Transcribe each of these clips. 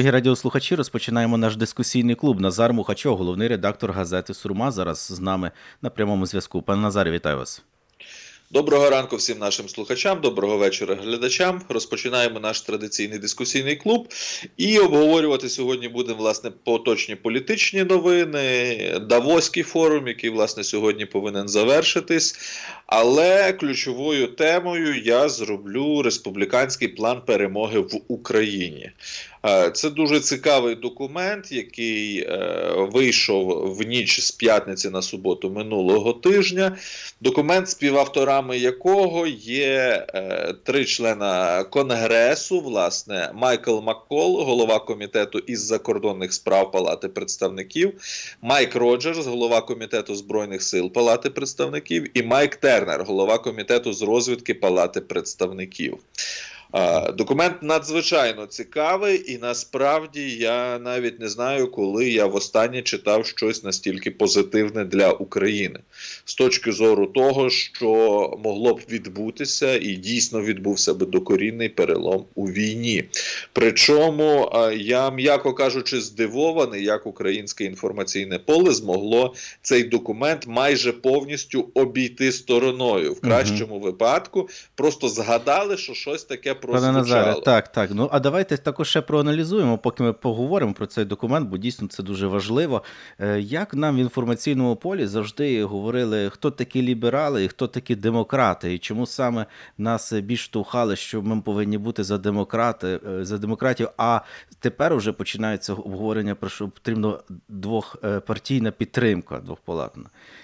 Дорогі радіослухачі, розпочинаємо наш дискусійний клуб. Назар Мухачов, головний редактор газети «Сурма», зараз з нами на прямому зв'язку. Пане Назаре, вітаю вас. Доброго ранку всім нашим слухачам, доброго вечора глядачам. Розпочинаємо наш традиційний дискусійний клуб і обговорювати сьогодні будемо, власне, поточні політичні новини, Давоський форум, який, власне, сьогодні повинен завершитись. Але ключовою темою я зроблю республіканський план перемоги в Україні. Це дуже цікавий документ, який вийшов в ніч з п'ятниці на суботу минулого тижня. Документ, співавторами якого є три члена Конгресу, власне, Майкл Маккол, голова комітету із закордонних справ Палати представників, Майк Роджерс, голова комітету Збройних сил Палати представників, і Майк Тернер, голова комітету з розвідки Палати представників. Документ надзвичайно цікавий, і насправді я навіть не знаю, коли я востаннє читав щось настільки позитивне для України. З точки зору того, що могло б відбутися і дійсно відбувся би докорінний перелом у війні. Причому я, м'яко кажучи, здивований, як українське інформаційне поле змогло цей документ майже повністю обійти стороною. В кращому випадку просто згадали, що щось таке Пане Назаре, так. Ну, а давайте також ще проаналізуємо, поки ми поговоримо про цей документ, бо дійсно це дуже важливо. Як нам в інформаційному полі завжди говорили, хто такі ліберали і хто такі демократи, і чому саме нас більш штовхали, що ми повинні бути за демократів, а тепер вже починається обговорення про що потрібно двохпартійна підтримка, двохпалатна.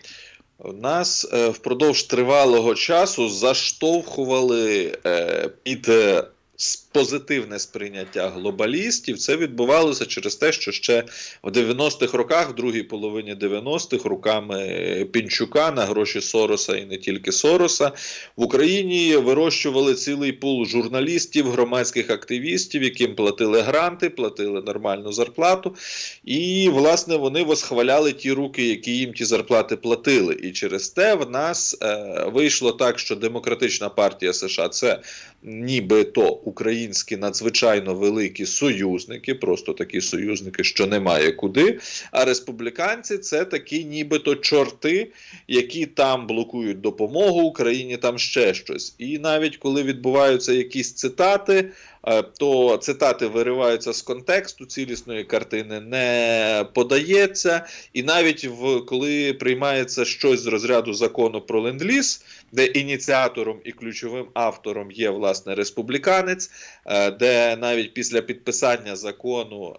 Нас впродовж тривалого часу заштовхували під позитивне сприйняття глобалістів. Це відбувалося через те, що ще в 90-х роках, в другій половині 90-х, руками Пінчука на гроші Сороса і не тільки Сороса, в Україні вирощували цілий пул журналістів, громадських активістів, яким платили гранти, платили нормальну зарплату. І, власне, вони восхваляли ті руки, які їм ті зарплати платили. І через те в нас вийшло так, що Демократична партія США – це нібито українські надзвичайно великі союзники, просто такі союзники, що немає куди, а республіканці – це такі нібито чорти, які там блокують допомогу Україні, там ще щось. І навіть коли відбуваються якісь цитати, то цитати вириваються з контексту, цілісної картини не подається, і навіть коли приймається щось з розряду закону про ленд-ліз, де ініціатором і ключовим автором є, власне, республіканець, де навіть після підписання закону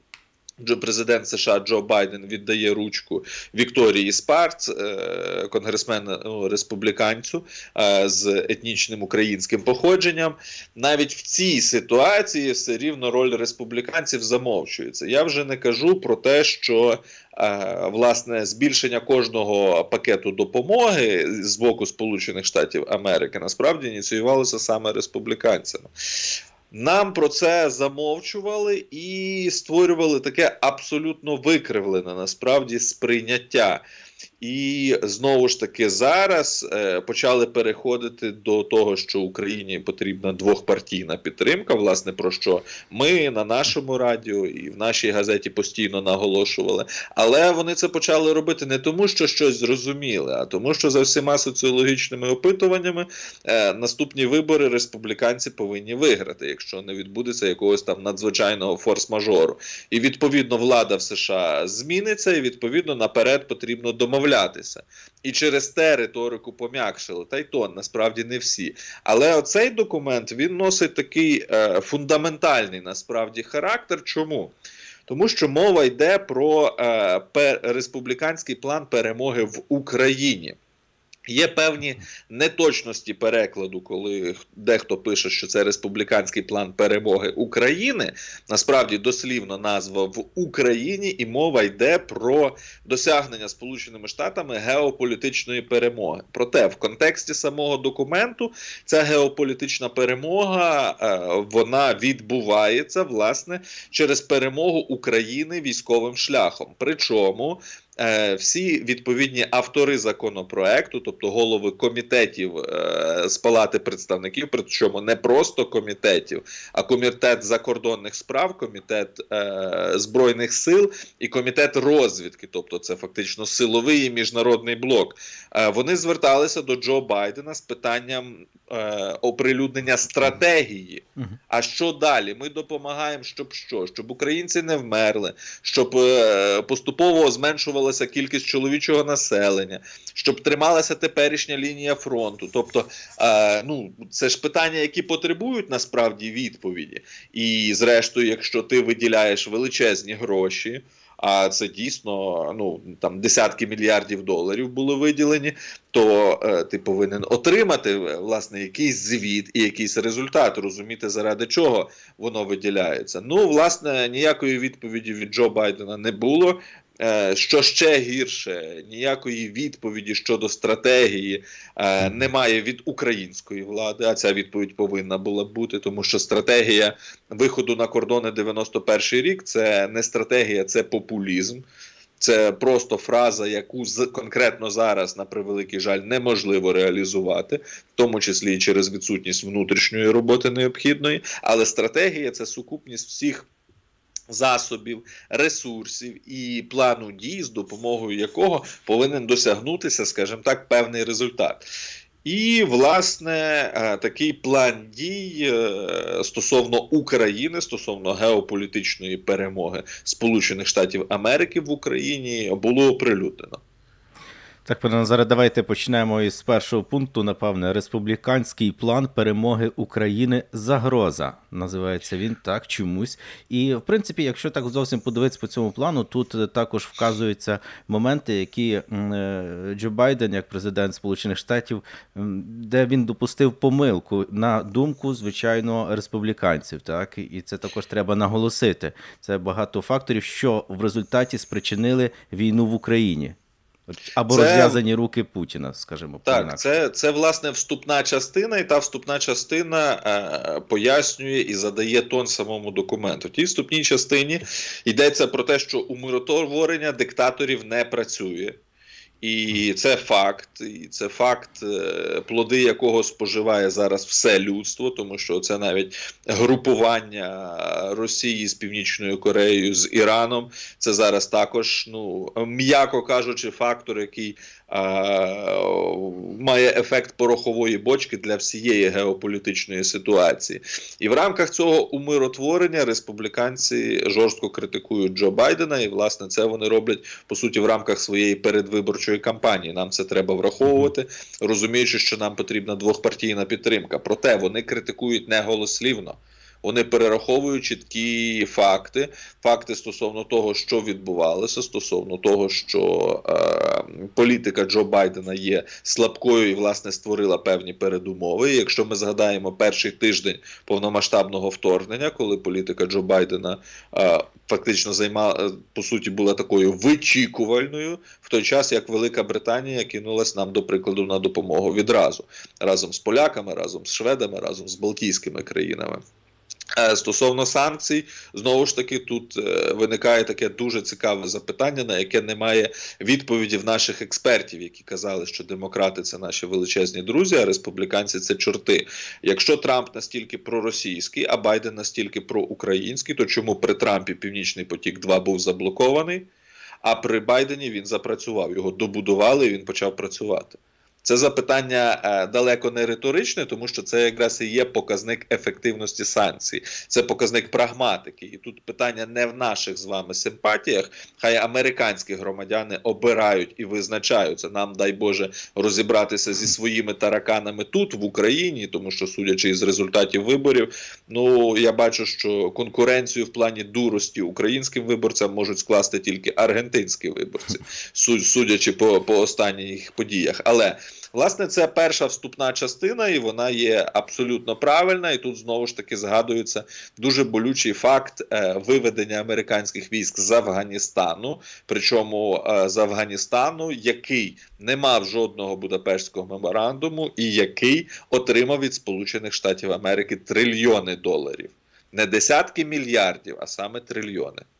президент США Джо Байден віддає ручку Вікторії Спарц, конгресмену республіканцю з етнічним українським походженням. Навіть в цій ситуації все рівно роль республіканців замовчується. Я вже не кажу про те, що власне збільшення кожного пакету допомоги з боку Сполучених Штатів Америки насправді ініціювалося саме республіканцями. Нам про це замовчували і створювали таке абсолютно викривлене, насправді, сприйняття. І, знову ж таки, зараз почали переходити до того, що Україні потрібна двохпартійна підтримка, власне, про що ми на нашому радіо і в нашій газеті постійно наголошували. Але вони це почали робити не тому, що щось зрозуміли, а тому, що за всіма соціологічними опитуваннями наступні вибори республіканці повинні виграти, якщо не відбудеться якогось там надзвичайного форс-мажору. І, відповідно, влада в США зміниться, і, відповідно, наперед потрібно домовлятися. І через те риторику пом'якшили. Та й то, насправді, не всі. Але оцей документ, він носить такий фундаментальний, насправді, характер. Чому? Тому що мова йде про республіканський план перемоги в Україні. Є певні неточності перекладу, коли дехто пише, що це республіканський план перемоги України. Насправді дослівно назва в Україні, і мова йде про досягнення Сполученими Штатами геополітичної перемоги. Проте в контексті самого документу ця геополітична перемога, вона відбувається, власне, через перемогу України військовим шляхом. Причому всі відповідні автори законопроекту, тобто голови комітетів з Палати представників, причому не просто комітетів, а комітет закордонних справ, комітет збройних сил і комітет розвідки, тобто це фактично силовий і міжнародний блок, вони зверталися до Джо Байдена з питанням оприлюднення стратегії. А що далі? Ми допомагаємо, щоб що? Щоб українці не вмерли, щоб поступово зменшувалася кількість чоловічого населення, щоб трималася теперішня лінія фронту. Тобто, це ж питання, які потребують насправді відповіді. І зрештою, якщо ти виділяєш величезні гроші, а це дійсно десятки мільярдів доларів були виділені, то ти повинен отримати, власне, якийсь звіт і якийсь результат, розуміти, заради чого воно виділяється. Власне, ніякої відповіді від Джо Байдена не було. Що ще гірше, ніякої відповіді щодо стратегії немає від української влади, а ця відповідь повинна була бути, тому що стратегія виходу на кордони 91-й рік – це не стратегія, це популізм. Це просто фраза, яку конкретно зараз, на превеликий жаль, неможливо реалізувати, в тому числі і через відсутність внутрішньої роботи необхідної, але стратегія – це сукупність всіх засобів, ресурсів і плану дій, з допомогою якого повинен досягнутися, скажімо так, певний результат. І, власне, такий план дій стосовно України, стосовно геополітичної перемоги Сполучених Штатів Америки в Україні було оприлюднено. Так, пане Назаре, давайте почнемо із першого пункту, напевне. Республіканський план перемоги України «Загроза». Називається він так чомусь. І, в принципі, якщо так зовсім подивитися по цьому плану, тут також вказуються моменти, які Джо Байден, як президент Сполучених Штатів, де він допустив помилку, на думку, звичайно, республіканців. Так? І це також треба наголосити. Це багато факторів, що в результаті спричинили війну в Україні. Або розв'язані руки Путіна, скажімо. Так, це, власне, вступна частина, і та вступна частина пояснює і задає тон самому документу. В тій вступній частині йдеться про те, що умиротворення диктаторів не працює. І це факт, плоди якого споживає зараз все людство, тому що це навіть групування Росії з Північною Кореєю, з Іраном, це зараз також, м'яко кажучи, фактор, який має ефект порохової бочки для всієї геополітичної ситуації. І в рамках цього умиротворення республіканці жорстко критикують Джо Байдена, і, власне, це вони роблять, по суті, в рамках своєї передвиборчої кампанії. Нам це треба враховувати, розуміючи, що нам потрібна двохпартійна підтримка. Проте вони критикують не голослівно. Вони перераховують чіткі факти стосовно того, що відбувалося, стосовно того, що політика Джо Байдена є слабкою і, власне, створила певні передумови. І якщо ми згадаємо перший тиждень повномасштабного вторгнення, коли політика Джо Байдена фактично по суті, була такою вичікувальною, в той час, як Велика Британія кинулась нам, до прикладу, на допомогу відразу. Разом з поляками, разом з шведами, разом з балтійськими країнами. Стосовно санкцій, знову ж таки, тут виникає таке дуже цікаве запитання, на яке немає відповіді в наших експертів, які казали, що демократи – це наші величезні друзі, а республіканці – це чорти. Якщо Трамп настільки проросійський, а Байден настільки проукраїнський, то чому при Трампі Північний потік-2 був заблокований, а при Байдені він запрацював, його добудували і він почав працювати? Це запитання далеко не риторичне, тому що це якраз і є показник ефективності санкцій. Це показник прагматики. І тут питання не в наших з вами симпатіях. Хай американські громадяни обирають і визначаються. Нам, дай Боже, розібратися зі своїми тараканами тут, в Україні, тому що, судячи із результатів виборів, я бачу, що конкуренцію в плані дурості українським виборцям можуть скласти тільки аргентинські виборці, судячи по останніх подіях. Але власне, це перша вступна частина, і вона є абсолютно правильна. І тут, знову ж таки, згадується дуже болючий факт виведення американських військ з Афганістану. Причому з Афганістану, який не мав жодного Будапештського меморандуму і який отримав від Сполучених Штатів Америки трильйони доларів. Не десятки мільярдів, а саме трильйони.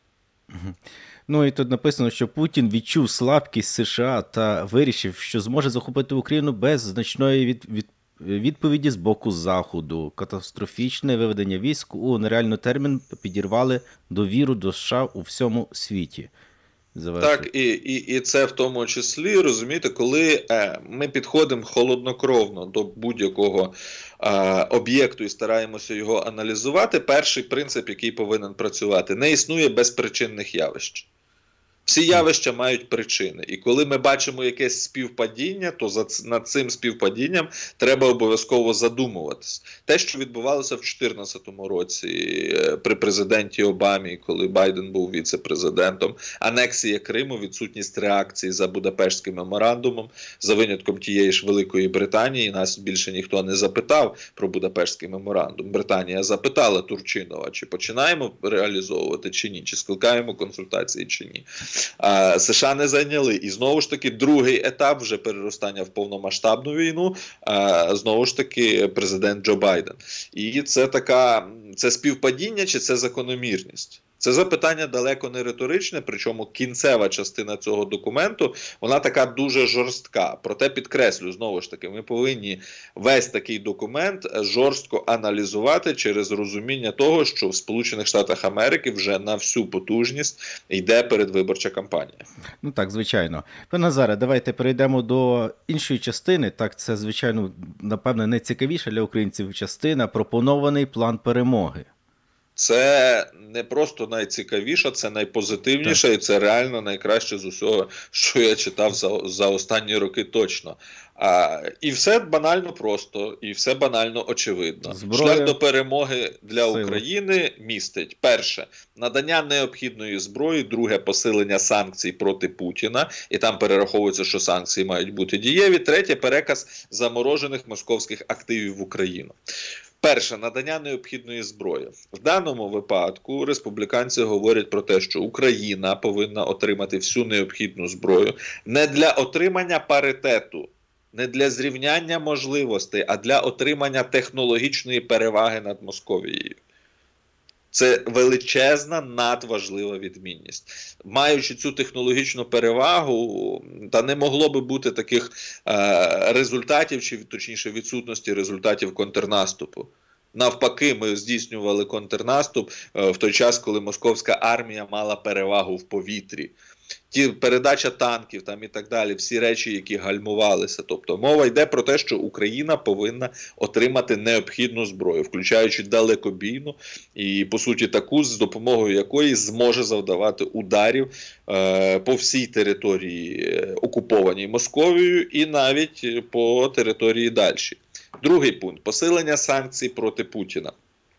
Ну і тут написано, що Путін відчув слабкість США та вирішив, що зможе захопити Україну без значної відповіді з боку Заходу. Катастрофічне виведення військ у нереальний термін підірвали довіру до США у всьому світі. Так, і це в тому числі, розумієте, коли ми підходимо холоднокровно до будь-якого об'єкту і стараємося його аналізувати, перший принцип, який повинен працювати, не існує безпричинних явищ. Всі явища мають причини. І коли ми бачимо якесь співпадіння, то над цим співпадінням треба обов'язково задумуватись. Те, що відбувалося в 2014 році при президенті Обамі, коли Байден був віце-президентом, анексія Криму, відсутність реакції за Будапештським меморандумом, за винятком тієї ж Великої Британії, нас більше ніхто не запитав про Будапештський меморандум. Британія запитала Турчинова, чи починаємо реалізовувати, чи ні, чи скликаємо консультації, чи ні. США не зайняли. І знову ж таки, другий етап вже переростання в повномасштабну війну, знову ж таки, президент Джо Байден. І це співпадіння чи це закономірність? Це запитання далеко не риторичне, причому кінцева частина цього документу, вона така дуже жорстка. Проте підкреслю, знову ж таки, ми повинні весь такий документ жорстко аналізувати через розуміння того, що в Сполучених Штатах Америки вже на всю потужність йде передвиборча кампанія. Ну так, звичайно. Пане Назаре, давайте перейдемо до іншої частини. Так, це, звичайно, напевне, найцікавіша для українців частина – пропонований план перемоги. Це не просто найцікавіше, це найпозитивніше, і це реально найкраще з усього, що я читав за останні роки точно. І все банально просто, і все банально очевидно. Шлях до перемоги для України містить: перше, надання необхідної зброї, друге, посилення санкцій проти Путіна, і там перераховується, що санкції мають бути дієві, третє, переказ заморожених московських активів в Україну. Перше, надання необхідної зброї. В даному випадку республіканці говорять про те, що Україна повинна отримати всю необхідну зброю не для отримання паритету, не для зрівняння можливостей, а для отримання технологічної переваги над Московією. Це величезна, надважлива відмінність. Маючи цю технологічну перевагу, та не могло би бути таких результатів, чи точніше відсутності результатів контрнаступу. Навпаки, ми здійснювали контрнаступ в той час, коли московська армія мала перевагу в повітрі. Передача танків там і так далі, всі речі, які гальмувалися. Тобто мова йде про те, що Україна повинна отримати необхідну зброю, включаючи далекобійну і, по суті, таку, з допомогою якої зможе завдавати ударів по всій території, окупованій Московією, і навіть по території далі. Другий пункт – посилення санкцій проти Путіна.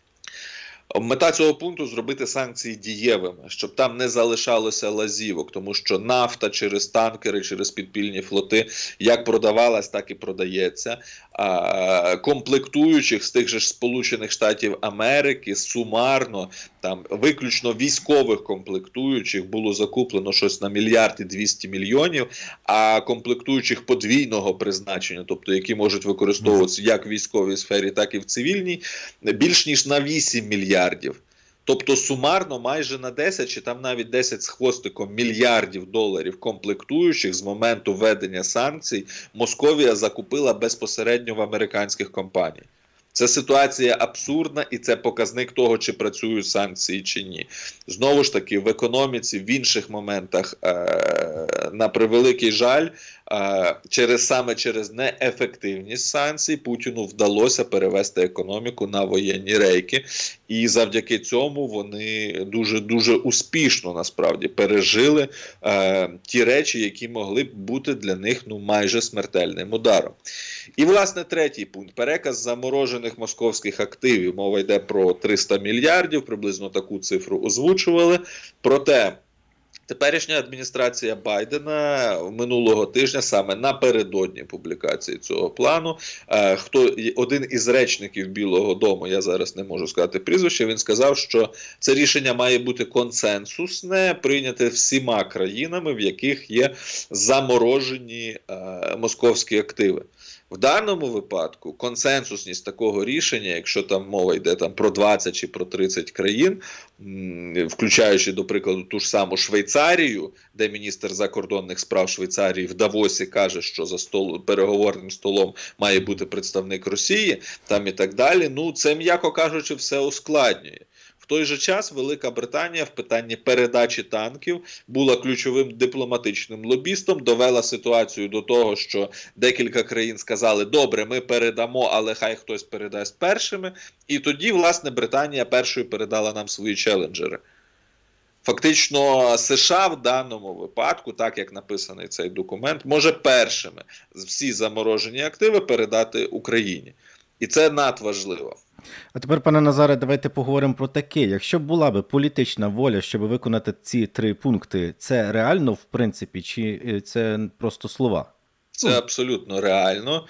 Мета цього пункту – зробити санкції дієвими, щоб там не залишалося лазівок, тому що нафта через танкери, через підпільні флоти як продавалась, так і продається. Комплектуючих з тих же Сполучених Штатів Америки сумарно, там виключно військових комплектуючих було закуплено щось на 1,2 мільярда, а комплектуючих подвійного призначення, тобто які можуть використовуватися як в військовій сфері, так і в цивільній, більш ніж на 8 мільярдів. Тобто сумарно майже на 10 чи там навіть 10 з хвостиком мільярдів доларів комплектуючих з моменту введення санкцій Московія закупила безпосередньо в американських компаній. Це ситуація абсурдна, і це показник того, чи працюють санкції, чи ні. Знову ж таки, в економіці, в інших моментах, на превеликий жаль, саме через неефективність санкцій Путіну вдалося перевести економіку на воєнні рейки. І завдяки цьому вони дуже успішно, насправді, пережили ті речі, які могли б бути для них майже смертельним ударом. І, власне, третій пункт – переказ заморожених московських активів. Мова йде про 300 мільярдів, приблизно таку цифру озвучували. Проте теперішня адміністрація Байдена минулого тижня, саме напередодні публікації цього плану, один із речників Білого дому, я зараз не можу сказати прізвище, він сказав, що це рішення має бути консенсусне, прийняте всіма країнами, в яких є заморожені московські активи. В даному випадку консенсусність такого рішення, якщо там мова йде там про 20 чи про 30 країн, включаючи, до прикладу, ту ж саму Швейцарію, де міністр закордонних справ Швейцарії в Давосі каже, що за переговорним столом має бути представник Росії, там і так далі, ну це, м'яко кажучи, все ускладнює. В той же час Велика Британія в питанні передачі танків була ключовим дипломатичним лобістом, довела ситуацію до того, що декілька країн сказали, добре, ми передамо, але хай хтось передасть першими. І тоді, власне, Британія першою передала нам свої челенджери. Фактично, США в даному випадку, так як написаний цей документ, може першими всі заморожені активи передати Україні. І це надважливо. А тепер, пане Назаре, давайте поговоримо про таке. Якщо була би політична воля, щоб виконати ці 3 пункти, це реально, в принципі, чи це просто слова? Це абсолютно реально,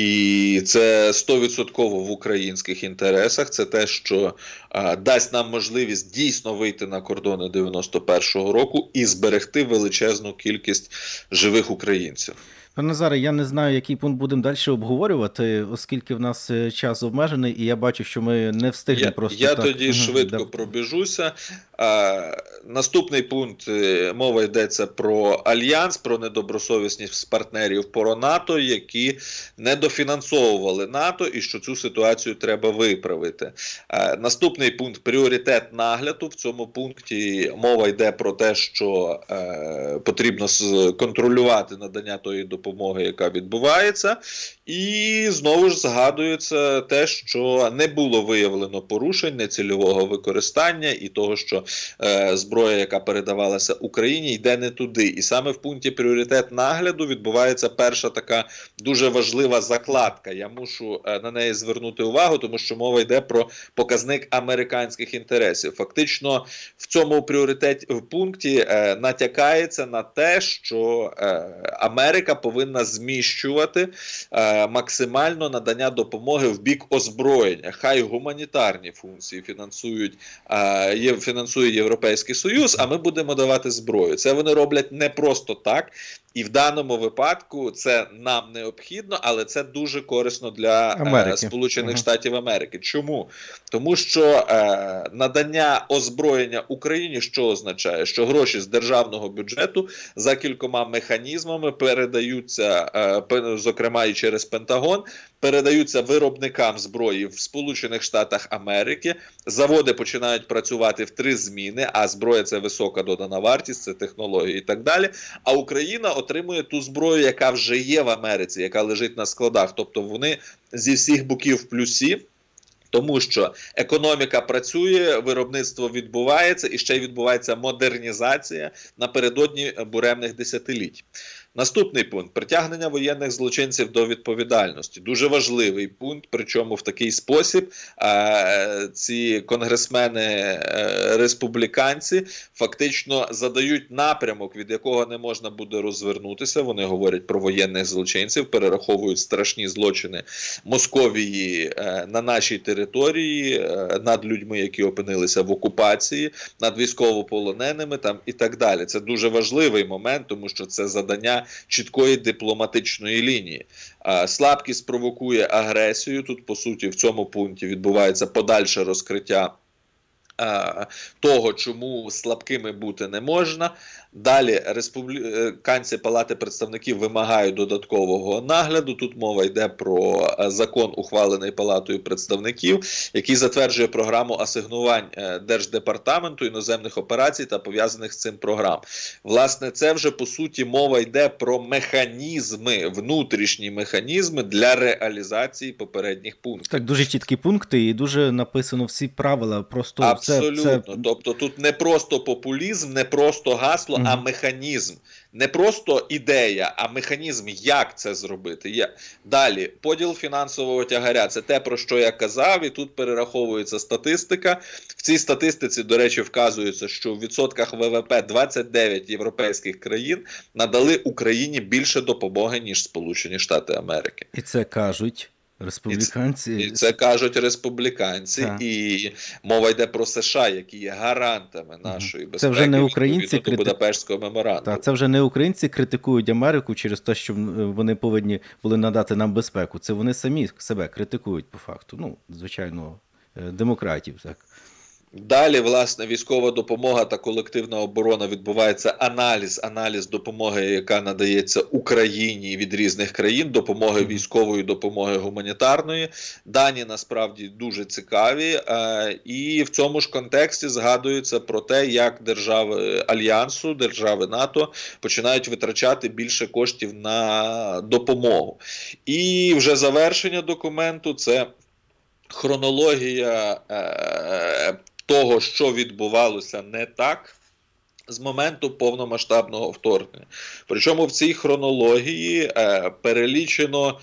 і це 100% в українських інтересах. Це те, що дасть нам можливість дійсно вийти на кордони 91-го року і зберегти величезну кількість живих українців. Пане Назаре, я не знаю, який пункт будемо далі обговорювати, оскільки в нас час обмежений, і я бачу, що ми не встигнемо просто так. Я тоді швидко пробіжуся. Наступний пункт, мова йдеться про альянс, про недобросовісність партнерів про НАТО, які недофінансовували НАТО, і що цю ситуацію треба виправити. Наступний пункт – пріоритет нагляду. В цьому пункті мова йде про те, що потрібно контролювати надання тої допомоги, яка відбувається. І знову ж згадується те, що не було виявлено порушень, нецільового використання і того, що зброя, яка передавалася Україні, йде не туди. І саме в пункті пріоритет нагляду відбувається перша така дуже важлива закладка. Я мушу на неї звернути увагу, тому що мова йде про показник американських інтересів. Фактично в цьому пункті натякається на те, що Америка повинна зміщувати максимально надання допомоги в бік озброєння. Хай гуманітарні функції фінансує Європейський Союз, а ми будемо давати зброю. Це вони роблять не просто так. І в даному випадку це нам необхідно, але це дуже корисно для Сполучених Штатів Америки. Чому? Тому що надання озброєння Україні що означає? Що гроші з державного бюджету за кількома механізмами передаються, зокрема і через Пентагон, передаються виробникам зброї в Сполучених Штатах Америки, заводи починають працювати в 3 зміни, а зброя – це висока додана вартість, це технології і так далі, а Україна отримує ту зброю, яка вже є в Америці, яка лежить на складах, тобто вони зі всіх боків в плюсі, тому що економіка працює, виробництво відбувається і ще й відбувається модернізація напередодні буремних десятиліть. Наступний пункт – притягнення воєнних злочинців до відповідальності. Дуже важливий пункт, причому в такий спосіб ці конгресмени-республіканці фактично задають напрямок, від якого не можна буде розвернутися. Вони говорять про воєнних злочинців, перераховують страшні злочини Московії на нашій території, над людьми, які опинилися в окупації, над військовополоненими там, і так далі. Це дуже важливий момент, тому що це задання чіткої дипломатичної лінії. Слабкість провокує агресію. Тут, по суті, в цьому пункті відбувається подальше розкриття того, чому слабкими бути не можна. Далі республіканці Палати представників вимагають додаткового нагляду. Тут мова йде про закон, ухвалений Палатою представників, який затверджує програму асигнувань Держдепартаменту іноземних операцій та пов'язаних з цим програм. Власне, це вже, по суті, мова йде про механізми, внутрішні механізми для реалізації попередніх пунктів. Так, дуже чіткі пункти і дуже написано всі правила. Просто абсолютно. Тобто тут не просто популізм, не просто гасло, а механізм. Не просто ідея, а механізм, як це зробити. Далі, поділ фінансового тягаря. Це те, про що я казав, і тут перераховується статистика. В цій статистиці, до речі, вказується, що в відсотках ВВП 29 європейських країн надали Україні більше допомоги, ніж Сполучені Штати Америки. І це кажуть Республіканці. І це кажуть республіканці, і мова йде про США, які є гарантами нашої безпеки, це вже не українці до Будапештського меморандуму. Це вже не українці критикують Америку через те, що вони повинні були надати нам безпеку. Це вони самі себе критикують по факту. Ну, звичайно, демократів, так. Далі, власне, військова допомога та колективна оборона, відбувається аналіз допомоги, яка надається Україні від різних країн, допомоги військової, допомоги гуманітарної. Дані, насправді, дуже цікаві. І в цьому ж контексті згадується про те, як держави Альянсу, держави НАТО починають витрачати більше коштів на допомогу. І вже завершення документу – це хронологія того, що відбувалося не так з моменту повномасштабного вторгнення. Причому в цій хронології перелічено,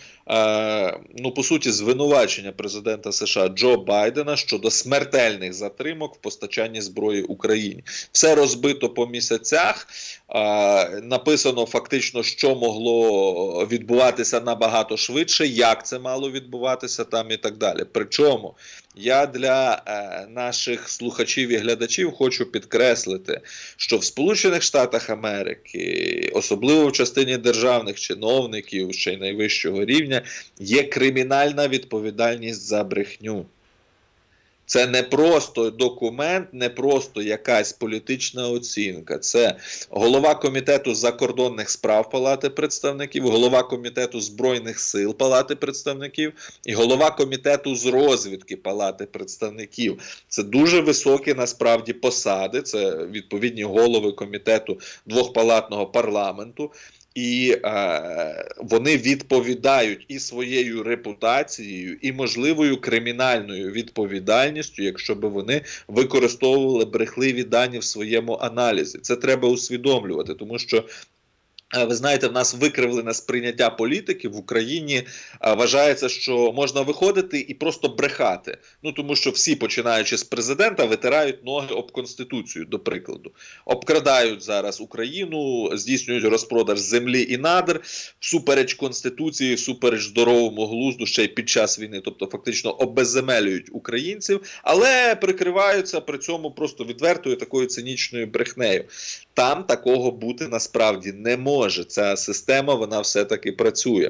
по суті, звинувачення президента США Джо Байдена щодо смертельних затримок в постачанні зброї Україні. Все розбито по місяцях, написано фактично, що могло відбуватися набагато швидше, як це мало відбуватися там і так далі. Причому я для наших слухачів і глядачів хочу підкреслити, що в Сполучених Штатах Америки, особливо в частині державних чиновників, ще й найвищого рівня, є кримінальна відповідальність за брехню. Це не просто документ, не просто якась політична оцінка. Це голова Комітету закордонних справ Палати представників, голова Комітету Збройних сил Палати представників і голова Комітету з розвідки Палати представників. Це дуже високі, насправді, посади, це відповідні голови Комітету двохпалатного парламенту. І вони відповідають і своєю репутацією, і можливою кримінальною відповідальністю, якщо б вони використовували брехливі дані в своєму аналізі. Це треба усвідомлювати, тому що, ви знаєте, в нас викривлене сприйняття політики в Україні. Вважається, що можна виходити і просто брехати. Тому що всі, починаючи з президента, витирають ноги об Конституцію, до прикладу. Обкрадають зараз Україну, здійснюють розпродаж землі і надр, всупереч Конституції, всупереч здоровому глузду, ще й під час війни. Тобто, фактично, обезземелюють українців, але прикриваються при цьому просто відвертою такою цинічною брехнею. Там такого бути насправді не може. Ця система, вона все-таки працює.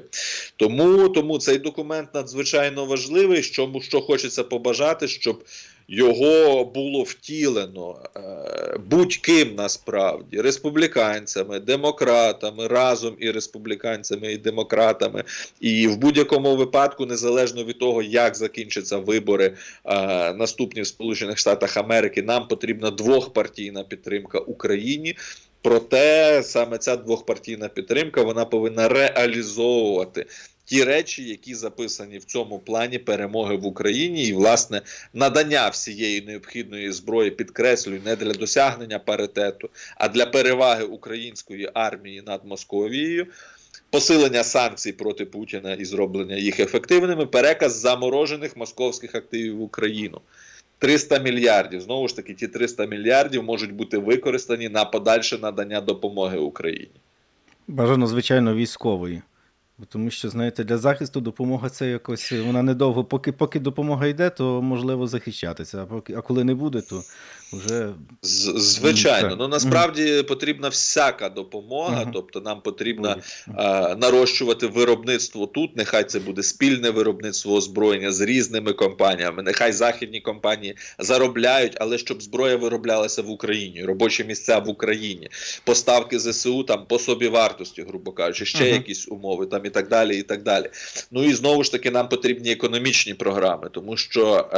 Тому цей документ надзвичайно важливий, що хочеться побажати, щоб його було втілено будь-ким насправді, республіканцями, демократами, разом і республіканцями, і демократами. І в будь-якому випадку, незалежно від того, як закінчаться вибори наступні в Сполучених Штатах Америки, нам потрібна двохпартійна підтримка Україні. Проте саме ця двохпартійна підтримка, вона повинна реалізовувати ті речі, які записані в цьому плані перемоги в Україні і, власне, надання всієї необхідної зброї, підкреслюю, не для досягнення паритету, а для переваги української армії над Московією, посилення санкцій проти Путіна і зроблення їх ефективними, переказ заморожених московських активів в Україну. 300 мільярдів. Знову ж таки, ті 300 мільярдів можуть бути використані на подальше надання допомоги Україні. Бажано, звичайно, військової. Тому що, знаєте, для захисту допомога це якось, вона недовго, поки допомога йде, то можливо захищатися, а коли не буде, то вже... Звичайно, насправді потрібна всяка допомога, тобто нам потрібно нарощувати виробництво тут, нехай це буде спільне виробництво озброєння з різними компаніями, нехай західні компанії заробляють, але щоб зброя вироблялася в Україні, робочі місця в Україні, поставки ЗСУ там по собівартості, грубо кажучи, ще якісь умови там і так далі, і так далі. І знову ж таки нам потрібні економічні програми, тому що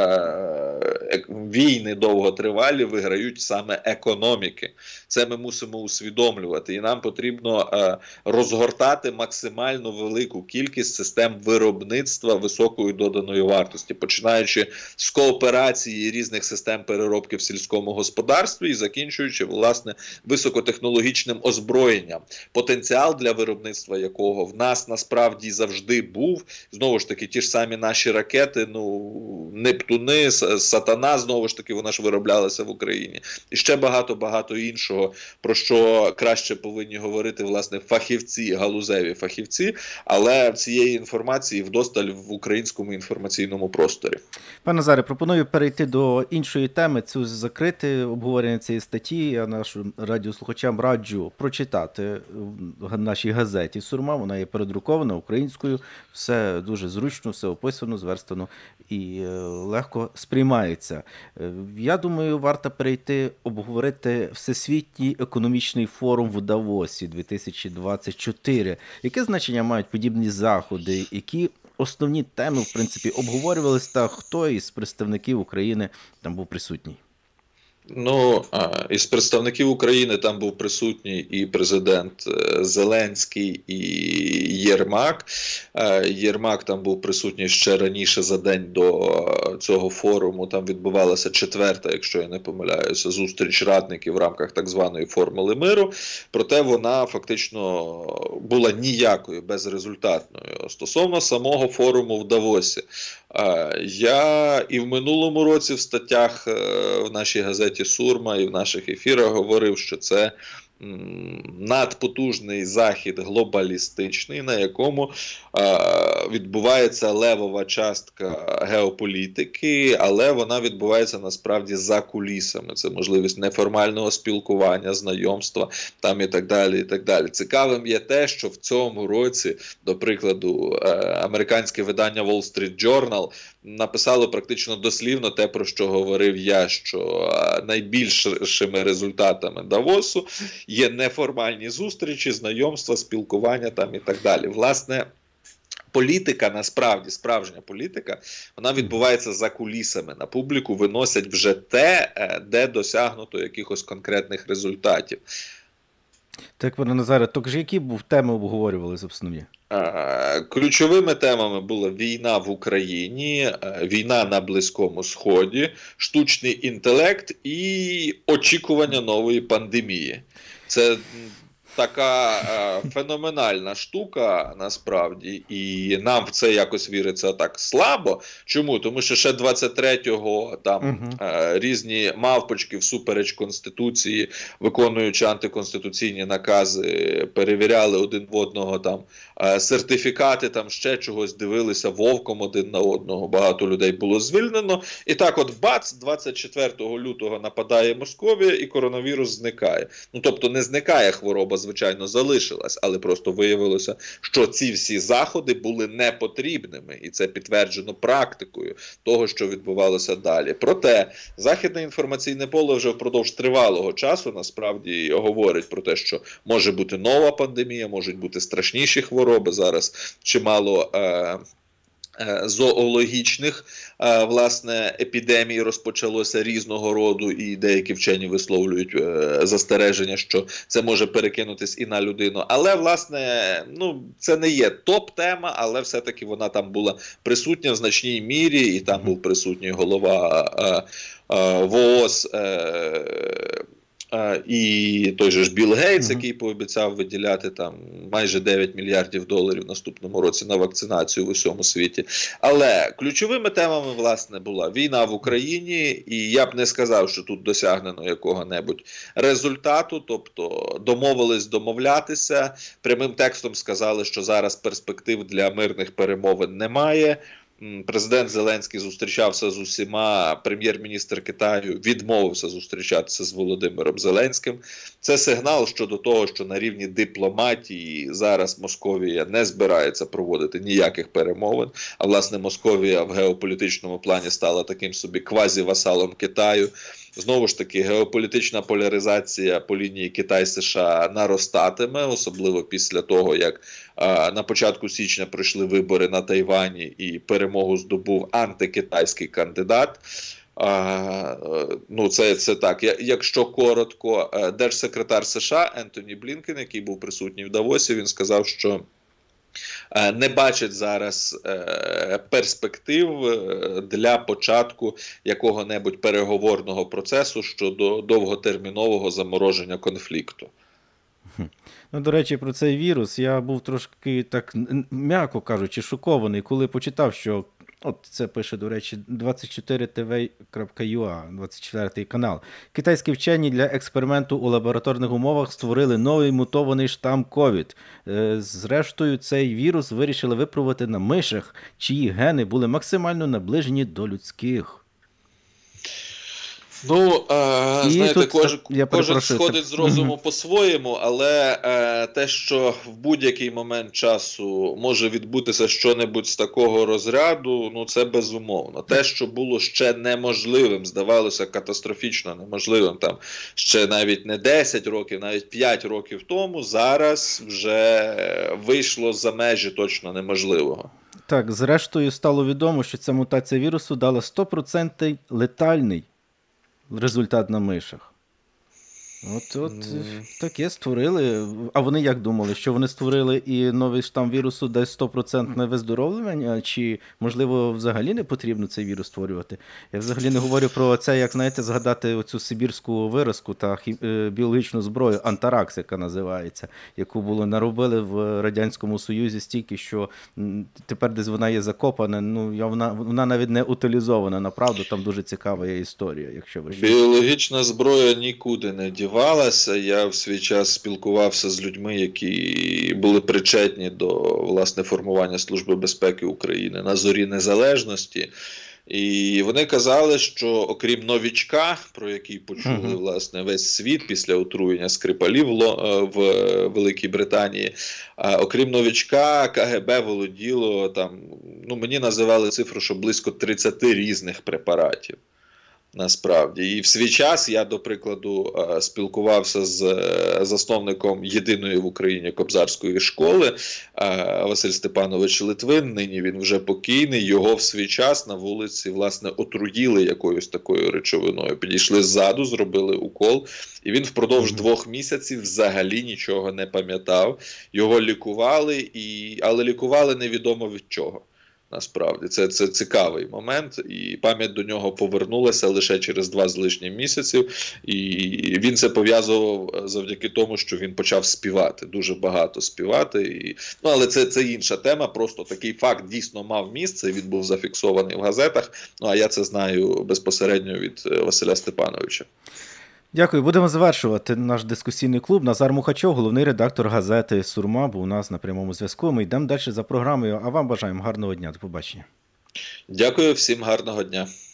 війни довготривалі виграють саме економіки. Це ми мусимо усвідомлювати. І нам потрібно розгортати максимально велику кількість систем виробництва високої доданої вартості, починаючи з кооперації різних систем переробки в сільському господарстві і закінчуючи, власне, високотехнологічним озброєнням, потенціал для виробництва якого в нас насправді завжди був. Знову ж таки, ті ж самі наші ракети, Нептуни, Сатана, знову ж таки, вона ж вироблялася в Україні. І ще багато-багато іншого, про що краще повинні говорити, власне, фахівці, галузеві фахівці, але цієї інформації вдосталь в українському інформаційному просторі. Пане Назаре, пропоную перейти до іншої теми, цю закрити обговорення цієї статті. Я нашим радіослухачам раджу прочитати в нашій газеті «Сурма». Вона є передрукована українською, все дуже зручно, все описано, зверстано і легко сприймається. Я думаю, варто перейти, обговорити Всесвітній економічний форум в Давосі 2024. Яке значення мають подібні заходи, які основні теми, в принципі, обговорювалися, та хто із представників України там був присутній? Ну, із представників України там був присутній і президент Зеленський, і Єрмак. Єрмак там був присутній ще раніше, за день до цього форуму. Там відбувалася четверта, якщо я не помиляюся, зустріч радників в рамках так званої формули миру. Проте вона фактично була ніякою, безрезультатною. Стосовно самого форуму в Давосі. Я і в минулому році в статтях в нашій газеті «Сурма» і в наших ефірах говорив, що це надпотужний захід глобалістичний, на якому відбувається левова частка геополітики, але вона відбувається насправді за кулісами. Це можливість неформального спілкування, знайомства там і так далі, і так далі. Цікавим є те, що в цьому році, до прикладу, американське видання Wall Street Journal написало практично дослівно те, про що говорив я, що найбільшими результатами Давосу є неформальні зустрічі, знайомства, спілкування там і так далі. Власне, політика, насправді, справжня політика, вона відбувається за кулісами. На публіку виносять вже те, де досягнуто якихось конкретних результатів. Так, пане Назаре, тож які теми обговорювали, собственно? Ключовими темами була війна в Україні, війна на Близькому Сході, штучний інтелект і очікування нової пандемії. Це така феноменальна штука, насправді, і нам в це якось віриться так слабо. Чому? Тому що ще 23-го там різні мавпочки всупереч Конституції, виконуючи антиконституційні накази, перевіряли один в одного там сертифікати, там ще чогось, дивилися вовком один на одного, багато людей було звільнено. І так от бац, 24 лютого нападає Московія і коронавірус зникає. Ну, тобто не зникає хвороба, звичайно, залишилась, але просто виявилося, що ці всі заходи були непотрібними, і це підтверджено практикою того, що відбувалося далі. Проте, західне інформаційне поле вже впродовж тривалого часу насправді говорить про те, що може бути нова пандемія, можуть бути страшніші хвороби. Зараз чимало зоологічних, власне, епідемій розпочалося різного роду, і деякі вчені висловлюють застереження, що це може перекинутись і на людину. Але, власне, ну, це не є топ-тема, але все-таки вона там була присутня в значній мірі, і там був присутній голова ВООЗ, і той же ж Білл Гейтс, який пообіцяв виділяти там майже 9 мільярдів доларів в наступному році на вакцинацію в усьому світі. Але ключовими темами, власне, була війна в Україні, і я б не сказав, що тут досягнено якого-небудь результату, тобто домовились домовлятися, прямим текстом сказали, що зараз перспектив для мирних перемовин немає. Президент Зеленський зустрічався з усіма, прем'єр-міністр Китаю відмовився зустрічатися з Володимиром Зеленським. Це сигнал щодо того, що на рівні дипломатії зараз Московія не збирається проводити ніяких перемовин, а власне Московія в геополітичному плані стала таким собі квазі-васалом Китаю. Знову ж таки, геополітична поляризація по лінії Китай-США наростатиме, особливо після того, як на початку січня пройшли вибори на Тайвані і перемогу здобув антикитайський кандидат. Ну, це так. Якщо коротко, держсекретар США Ентоні Блінкен, який був присутній в Давосі, він сказав, що не бачить зараз перспектив для початку якого-небудь переговорного процесу щодо довготермінового замороження конфлікту. Ну, до речі, про цей вірус я був трошки, так, м'яко кажучи, шокований, коли почитав, що От це пише, до речі, 24tv.ua, 24 канал. Китайські вчені для експерименту у лабораторних умовах створили новий мутований штам COVID. Зрештою, цей вірус вирішили випробувати на мишах, чиї гени були максимально наближені до людських. Ну, знаєте, тут, кожен сходить з розуму по-своєму, але те, що в будь-який момент часу може відбутися щонебудь з такого розряду, ну це безумовно. Те, що було ще неможливим, здавалося катастрофічно неможливим, там ще навіть не 10 років, навіть 5 років тому, зараз вже вийшло за межі точно неможливого. Так, зрештою стало відомо, що ця мутація вірусу дала 100% летальний результат на мишах. От таке створили. А вони як думали? Що вони створили і новий штам вірусу дасть 100% виздоровлення? Чи, можливо, взагалі не потрібно цей вірус створювати? Я взагалі не говорю про це, як, знаєте, згадати оцю сибірську виразку та біологічну зброю, Антаракс, яка називається, яку наробили в Радянському Союзі стільки, що тепер десь вона є закопана, ну, вона навіть не утилізована, направду, там дуже цікава є історія, якщо ви... Біологічна зброя нікуди не дівалася. Я в свій час спілкувався з людьми, які були причетні до, власне, формування Служби безпеки України на зорі незалежності. І вони казали, що окрім новічка, про який почули, власне, весь світ після отруєння Скрипалів в Великій Британії, окрім новічка, КГБ володіло, там, ну, мені називали цифру, що близько 30 різних препаратів. Насправді. І в свій час я, до прикладу, спілкувався з засновником єдиної в Україні кобзарської школи, Василь Степанович Литвин, нині він вже покійний, його в свій час на вулиці, власне, отруїли якоюсь такою речовиною. Підійшли ззаду, зробили укол, і він впродовж 2 місяців взагалі нічого не пам'ятав. Його лікували, але лікували невідомо від чого. Насправді, це цікавий момент, і пам'ять до нього повернулася лише через 2 з лишнім місяців, і він це пов'язував завдяки тому, що він почав співати, дуже багато співати. Ну, але це інша тема, просто такий факт дійсно мав місце, він був зафіксований в газетах, ну а я це знаю безпосередньо від Василя Степановича. Дякую. Будемо завершувати наш дискусійний клуб. Назар Мухачов, головний редактор газети «Сурма», був у нас на прямому зв'язку. Ми йдемо далі за програмою, а вам бажаємо гарного дня. До побачення. Дякую, всім гарного дня.